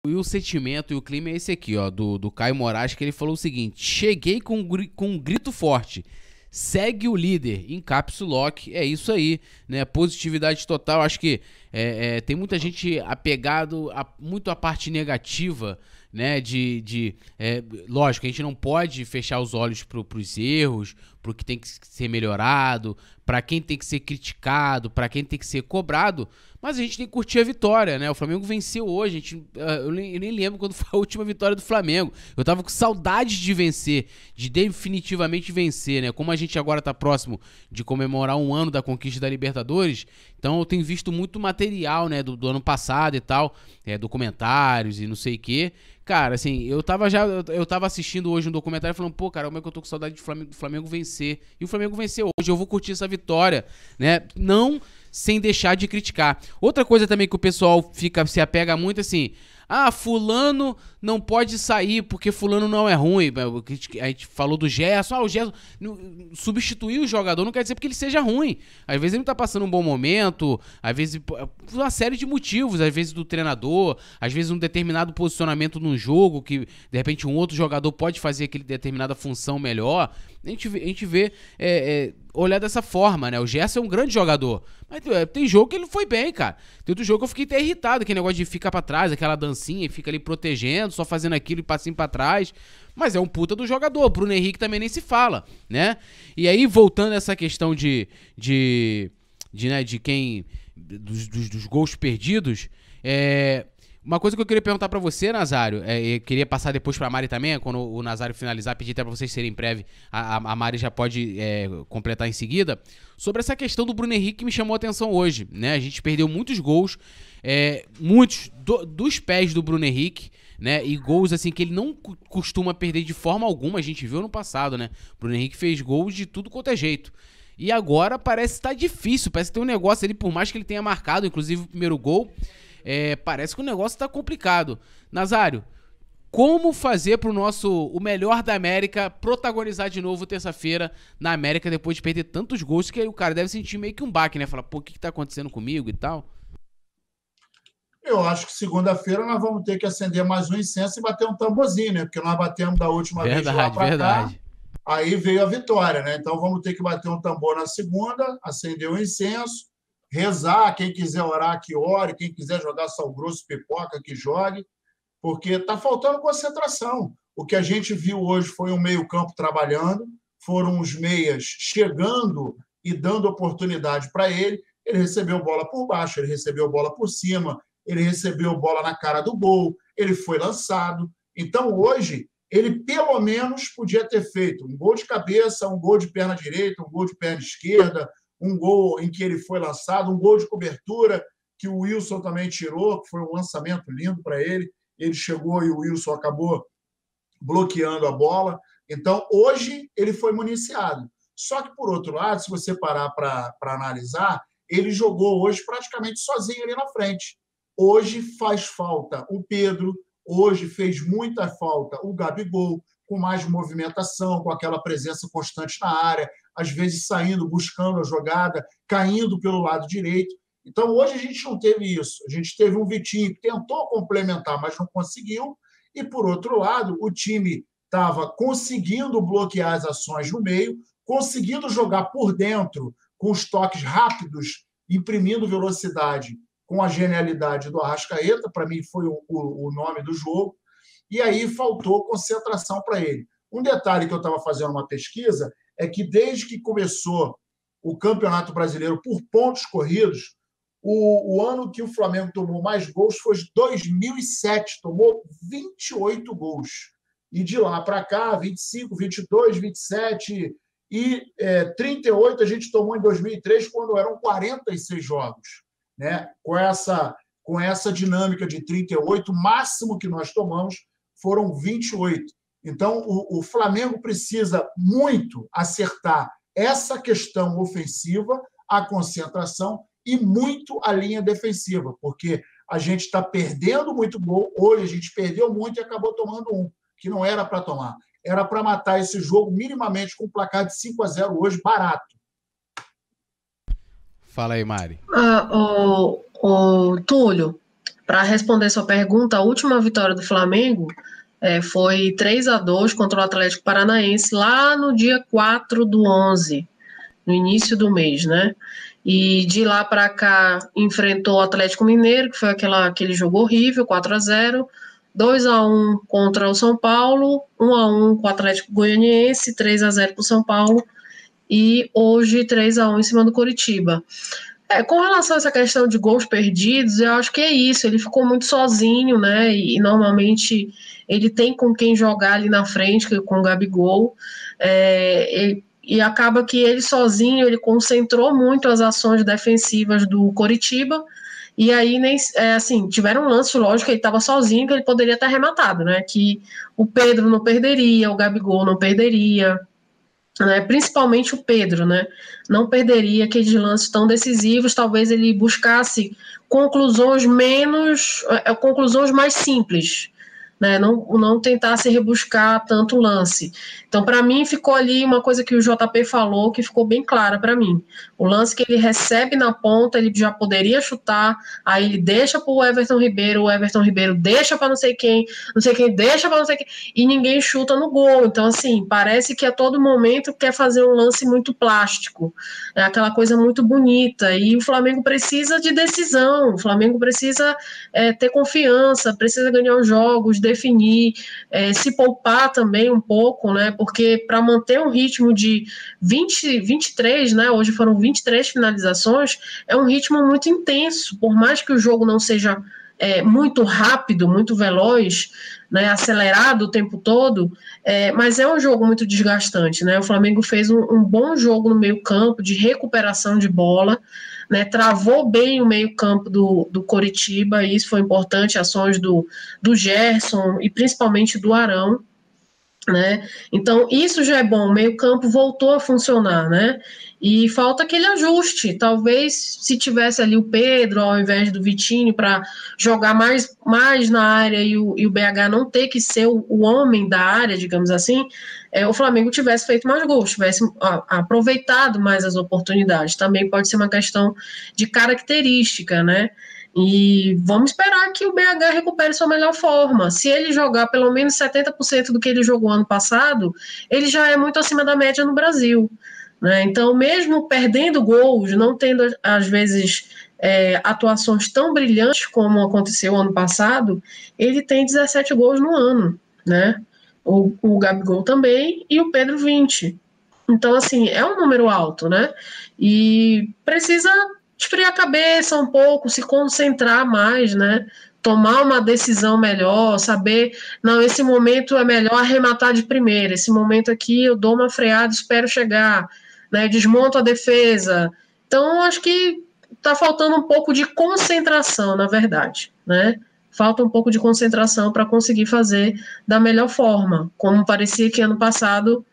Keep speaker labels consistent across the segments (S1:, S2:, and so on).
S1: E o sentimento e o clima é esse aqui, ó, do Caio Moraes, que ele falou o seguinte: cheguei com um grito forte. Segue o líder, em caps lock, é isso aí, né? Positividade total. Acho que tem muita gente apegado muito à parte negativa, né? Lógico, a gente não pode fechar os olhos pros erros, pro que tem que ser melhorado, pra quem tem que ser criticado, pra quem tem que ser cobrado, mas a gente tem que curtir a vitória, né? O Flamengo venceu hoje, eu nem lembro quando foi a última vitória do Flamengo. Eu tava com saudade de vencer, de definitivamente vencer, né? Como a gente agora tá próximo de comemorar 1 ano da conquista da Libertadores, então eu tenho visto muito material, né, do ano passado e tal, documentários e não sei o quê. Cara, assim, eu tava assistindo hoje um documentário falando, pô, cara, como é que eu tô com saudade do Flamengo vencer? E o Flamengo venceu hoje, eu vou curtir essa vitória, né? Não sem deixar de criticar. Outra coisa também que o pessoal se apega muito, assim, fulano não pode sair porque fulano não é ruim. A gente falou do Gerson, o Gerson substituir o jogador não quer dizer porque ele seja ruim. Às vezes ele não tá passando um bom momento, às vezes por uma série de motivos, às vezes do treinador, às vezes um determinado posicionamento num jogo que de repente um outro jogador pode fazer aquele determinada função melhor. A gente vê olhar dessa forma, né? O Gerson é um grande jogador, mas tem jogo que ele foi bem, cara. Tem outro jogo que eu fiquei até irritado, aquele negócio de ficar pra trás, aquela dancinha e fica ali protegendo, só fazendo aquilo e passinho pra trás. Mas é um puta do jogador. Bruno Henrique também nem se fala, né? E aí, voltando a essa questão dos gols perdidos, uma coisa que eu queria perguntar pra você, Nazário, e queria passar depois pra Mari também, quando o Nazário finalizar, pedir até pra vocês serem breve, a Mari já pode completar em seguida, sobre essa questão do Bruno Henrique que me chamou a atenção hoje, né? A gente perdeu muitos gols, muitos dos pés do Bruno Henrique, né? E gols assim que ele não costuma perder de forma alguma, a gente viu no passado, né? O Bruno Henrique fez gols de tudo quanto é jeito. E agora parece que tá difícil, parece que tem um negócio ali, por mais que ele tenha marcado, inclusive o primeiro gol, parece que o negócio tá complicado. Nazário, como fazer pro o melhor da América protagonizar de novo terça-feira na América depois de perder tantos gols que aí o cara deve sentir meio que um baque, né? Falar, pô, o que tá acontecendo comigo e tal?
S2: Eu acho que segunda-feira nós vamos ter que acender mais um incenso e bater um tamborzinho, né? Porque nós batemos da última vez lá para cá, aí veio a vitória, né? Então vamos ter que bater um tambor na segunda, acender um incenso, rezar, quem quiser orar que ore, quem quiser jogar sal grosso, pipoca, que jogue, porque está faltando concentração. O que a gente viu hoje foi um meio-campo trabalhando, foram os meias chegando e dando oportunidade para ele. Ele recebeu bola por baixo, ele recebeu bola por cima, ele recebeu bola na cara do gol, ele foi lançado. Então, hoje, ele pelo menos podia ter feito um gol de cabeça, um gol de perna direita, um gol de perna esquerda, um gol em que ele foi lançado, um gol de cobertura que o Wilson também tirou, que foi um lançamento lindo para ele. Ele chegou e o Wilson acabou bloqueando a bola. Então, hoje, ele foi municiado. Só que, por outro lado, se você parar para analisar, ele jogou hoje praticamente sozinho ali na frente. Hoje faz falta o Pedro, hoje fez muita falta o Gabigol, com mais movimentação, com aquela presença constante na área, às vezes saindo, buscando a jogada, caindo pelo lado direito. Então, hoje a gente não teve isso. A gente teve um Vitinho que tentou complementar, mas não conseguiu. E, por outro lado, o time estava conseguindo bloquear as ações no meio, conseguindo jogar por dentro, com os toques rápidos, imprimindo velocidade, com a genialidade do Arrascaeta, para mim foi o nome do jogo, e aí faltou concentração para ele. Um detalhe que eu estava fazendo uma pesquisa é que desde que começou o Campeonato Brasileiro por pontos corridos, o ano que o Flamengo tomou mais gols foi 2007, tomou 28 gols. E de lá para cá, 25, 22, 27 e 38 a gente tomou em 2003, quando eram 46 jogos. Né? Com essa dinâmica de 38, o máximo que nós tomamos foram 28. Então, o Flamengo precisa muito acertar essa questão ofensiva, a concentração e muito a linha defensiva, porque a gente está perdendo muito gol. Hoje a gente perdeu muito e acabou tomando um, que não era para tomar. Era para matar esse jogo minimamente com um placar de 5-0 hoje, barato.
S1: Fala aí, Mari.
S3: Túlio, Para responder sua pergunta, a última vitória do Flamengo foi 3-2 contra o Atlético Paranaense, lá no dia 4/11, no início do mês, né? E de lá para cá enfrentou o Atlético Mineiro, que foi aquele jogo horrível, 4-0, 2-1 contra o São Paulo, 1-1 com o Atlético Goianiense, 3-0 para o São Paulo, e hoje 3-1 em cima do Coritiba. Com relação a essa questão de gols perdidos, eu acho que é isso, ele ficou muito sozinho, né, e normalmente ele tem com quem jogar ali na frente, com o Gabigol, e acaba que ele sozinho, ele concentrou muito as ações defensivas do Coritiba, e aí, tiveram um lance, lógico, que ele estava sozinho, que ele poderia ter arrematado, né, que o Pedro não perderia, o Gabigol não perderia, né, principalmente o Pedro, né, não perderia aqueles lances tão decisivos, talvez ele buscasse conclusões mais simples, né, não tentasse rebuscar tanto o lance. Então, para mim, ficou ali uma coisa que o JP falou, que ficou bem clara para mim. O lance que ele recebe na ponta, ele já poderia chutar, aí ele deixa para o Everton Ribeiro deixa para não sei quem deixa para não sei quem, e ninguém chuta no gol. Então, assim, parece que a todo momento quer fazer um lance muito plástico, é aquela coisa muito bonita, e o Flamengo precisa de decisão, o Flamengo precisa ter confiança, precisa ganhar os jogos, definir, se poupar também um pouco, né, porque para manter um ritmo de 23, né, hoje foram 23 finalizações, é um ritmo muito intenso, por mais que o jogo não seja muito rápido, muito veloz, né, acelerado o tempo todo, mas é um jogo muito desgastante, né, o Flamengo fez um bom jogo no meio campo, de recuperação de bola, né, travou bem o meio campo do Coritiba, e isso foi importante, ações do Gerson e principalmente do Arão, né? Então isso já é bom, o meio campo voltou a funcionar, né? E falta aquele ajuste, talvez se tivesse ali o Pedro ao invés do Vitinho para jogar mais na área e o BH não ter que ser o homem da área, digamos assim, o Flamengo tivesse feito mais gols, tivesse aproveitado mais as oportunidades. Também pode ser uma questão de característica, né? E vamos esperar que o BH recupere sua melhor forma. Se ele jogar pelo menos 70% do que ele jogou ano passado, ele já é muito acima da média no Brasil, né? Então, mesmo perdendo gols, não tendo, às vezes, atuações tão brilhantes como aconteceu ano passado, ele tem 17 gols no ano, né? O Gabigol também e o Pedro 20. Então, assim, é um número alto, né? E precisa esfriar a cabeça um pouco, se concentrar mais, né? Tomar uma decisão melhor, saber, não, esse momento é melhor arrematar de primeira, esse momento aqui eu dou uma freada, espero chegar, né? Desmonto a defesa. Então, acho que está faltando um pouco de concentração, na verdade, né? Falta um pouco de concentração para conseguir fazer da melhor forma, como parecia que ano passado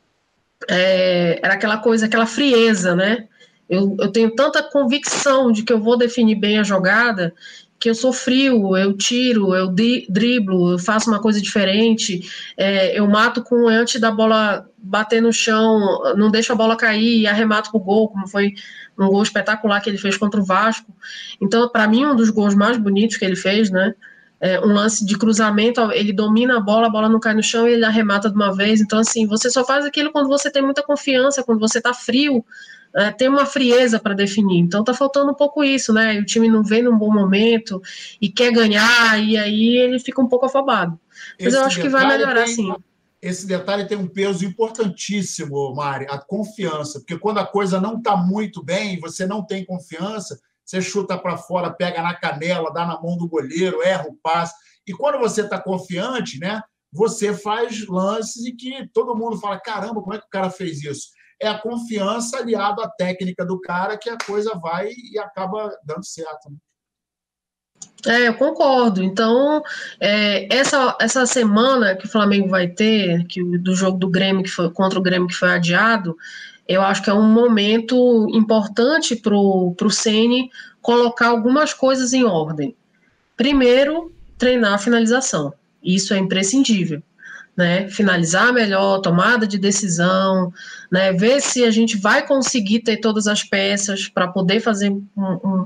S3: era aquela coisa, aquela frieza, né? Eu tenho tanta convicção de que eu vou definir bem a jogada, que eu sou frio, eu tiro, eu driblo, eu faço uma coisa diferente, eu mato antes da bola bater no chão, não deixo a bola cair e arremato pro gol, como foi um gol espetacular que ele fez contra o Vasco. Então, para mim, um dos gols mais bonitos que ele fez, né? Um lance de cruzamento, ele domina a bola não cai no chão e ele arremata de uma vez. Então, assim, você só faz aquilo quando você tem muita confiança, quando você tá frio, tem uma frieza para definir. Então tá faltando um pouco isso, né? O time não vem num bom momento e quer ganhar, e aí ele fica um pouco afobado. Mas eu acho que vai melhorar, sim.
S2: Esse detalhe tem um peso importantíssimo, Mari, a confiança. Porque quando a coisa não está muito bem, você não tem confiança, você chuta para fora, pega na canela, dá na mão do goleiro, erra o passe. E quando você está confiante, né, você faz lances e que todo mundo fala, caramba, como é que o cara fez isso? É a confiança aliada à técnica do cara que a coisa vai e acaba dando certo.
S3: Eu concordo. Então, essa semana que o Flamengo vai ter, do jogo do Grêmio contra o Grêmio que foi adiado, eu acho que é um momento importante para o Ceni colocar algumas coisas em ordem. Primeiro, treinar a finalização. Isso é imprescindível. Né, finalizar melhor, tomada de decisão, né, ver se a gente vai conseguir ter todas as peças para poder fazer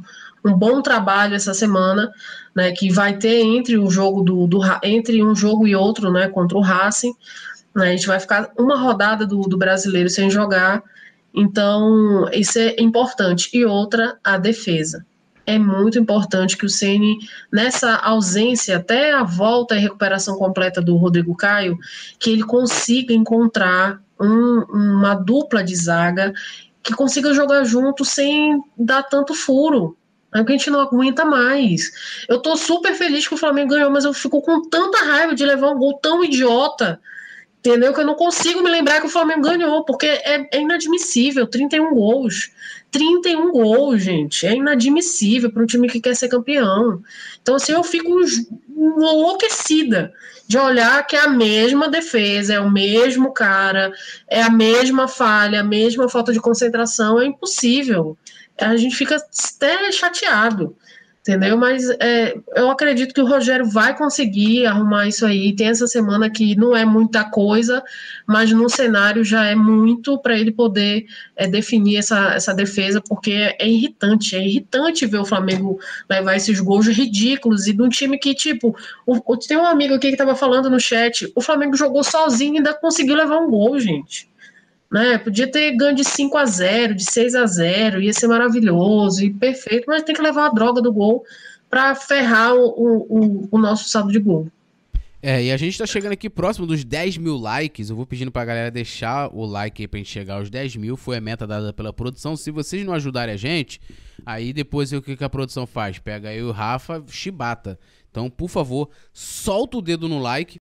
S3: um bom trabalho essa semana, né, que vai ter entre o jogo entre um jogo e outro, né, contra o Racing, né, a gente vai ficar uma rodada do Brasileiro sem jogar, então isso é importante. E outra, a defesa. É muito importante que o Ceni, nessa ausência, até a volta e recuperação completa do Rodrigo Caio, que ele consiga encontrar uma dupla de zaga que consiga jogar junto sem dar tanto furo. É porque a gente não aguenta mais. Eu tô super feliz que o Flamengo ganhou, mas eu fico com tanta raiva de levar um gol tão idiota, entendeu? Que eu não consigo me lembrar que o Flamengo ganhou, porque é inadmissível, 31 gols. 31 gols, gente, é inadmissível para um time que quer ser campeão. Então, assim, eu fico enlouquecida de olhar que é a mesma defesa, é o mesmo cara, é a mesma falha, a mesma falta de concentração, é impossível. A gente fica até chateado, entendeu? Mas eu acredito que o Rogério vai conseguir arrumar isso aí. Tem essa semana que não é muita coisa, mas no cenário já é muito para ele poder definir essa defesa, porque é irritante ver o Flamengo levar esses gols ridículos e de um time que, tipo, tem um amigo aqui que estava falando no chat, o Flamengo jogou sozinho e ainda conseguiu levar um gol, gente. Né? Podia ter ganho de 5-0, de 6-0, ia ser maravilhoso e perfeito, mas tem que levar a droga do gol para ferrar o nosso saldo de gol.
S1: E a gente tá chegando aqui próximo dos 10 mil likes. Eu vou pedindo pra galera deixar o like aí pra gente chegar aos 10 mil. Foi a meta dada pela produção. Se vocês não ajudarem a gente, aí depois o que a produção faz? Pega aí o Rafa, chibata. Então, por favor, solta o dedo no like.